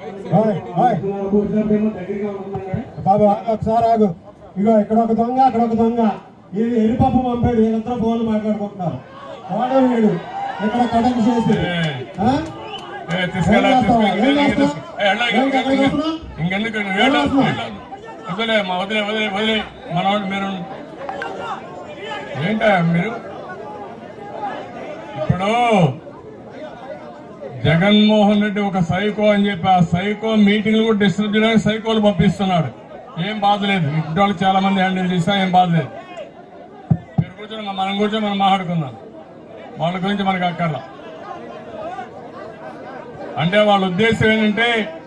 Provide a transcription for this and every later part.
బాబు ఒకసారి ఆగు. ఇగో ఇక్కడ ఒక దొంగ, అక్కడ ఒక దొంగ. ఇది ఎరిపప్పు పంపాడు. వీళ్ళంతా ఫోన్లు మాట్లాడుకుంటున్నారు. వాడే వీడు ఇక్కడ కటక్ చేసి ఇంకెందుకు వదిలే వదిలే వదిలే మనవాడు మీరు ఏంట మీరు ఇప్పుడు జగన్మోహన్ రెడ్డి ఒక సైకో అని చెప్పి ఆ సైకో మీటింగ్లు కూడా డిస్టర్బ్ చేయడానికి సైకోలు పంపిస్తున్నాడు. ఏం బాధ లేదు. ఇప్పుడు వాళ్ళు చాలా మంది హ్యాండిల్ చేసినా ఏం బాధ లేదు. మీరు కూర్చొని మనం కూర్చొని మనం మాట్లాడుకుందాం. వాళ్ళ గురించి మనకు అక్కర్లా. అంటే వాళ్ళ ఉద్దేశం ఏంటంటే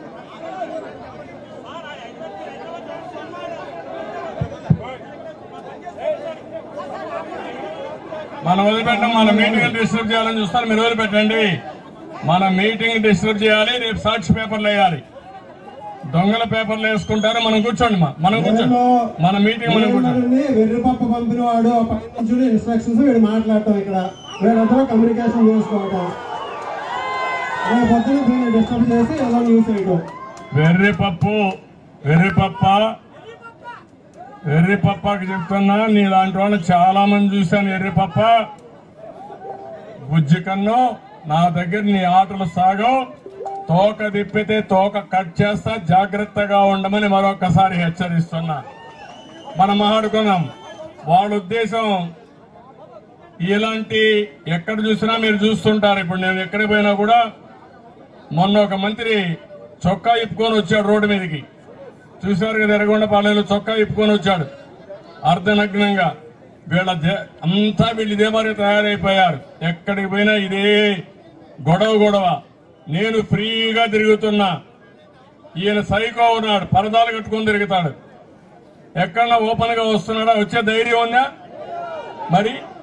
మనం వదిలిపెట్టాం. మన మీటింగ్ డిస్టర్బ్ చేయాలని చూస్తాను. మీరు వదిలిపెట్టండి. మన మీటింగ్ డిస్టర్బ్ చేయాలి. రేపు సాక్షి పేపర్లు వేయాలి. దొంగల పేపర్లు వేసుకుంటారు. మనం కూర్చోండి. మనం కూర్చోండి. మన మీటింగ్ మనం కూర్చోండి. వెర్రిపప్పు పంపిన వాడు ఇన్స్ట్రక్షన్స్ వీడు మాట్లాడటం. ఇక్కడ వీళ్ళందరూ కమ్యూనికేషన్ చేసుకోవటం. పొద్దున దీన్ని డిస్టర్బ్ చేసి ఎలా న్యూస్ వేయటం. వెర్రిపప్పకి చెప్తున్నా. నీ లాంటి వాళ్ళు చాలా మంది చూశాను. ఎర్రిపప్ప బుజ్జి కన్ను నా దగ్గర నీ ఆటలు సాగవు. తోక తిప్పితే తోక కట్ చేస్తా. జాగ్రత్తగా ఉండమని మరొకసారి హెచ్చరిస్తున్నా. మనం మాట్లాడుకున్నాం. వాళ్ళ ఉద్దేశం ఇలాంటి ఎక్కడ చూసినా మీరు చూస్తుంటారు. ఇప్పుడు నేను ఎక్కడికి పోయినా కూడా మొన్న ఒక మంత్రి చొక్కా ఇప్పుకొని వచ్చాడు రోడ్డు మీదకి. చూశారు కదా, ఎర్రగొండపాలెంలో చొక్కా ఇప్పుకొని వచ్చాడు అర్ధనగ్నంగా. అంతా వీళ్ళు ఇదే మరి తయారైపోయారు. ఎక్కడికి పోయినా ఇదే గొడవ. నేను ఫ్రీగా తిరుగుతున్నా. ఈయన సైకో ఉన్నాడు. పరదాలు కట్టుకొని తిరుగుతాడు. ఎక్కడన్నా ఓపెన్ గా వస్తున్నాడా? వచ్చే ధైర్యం ఉందా మరి?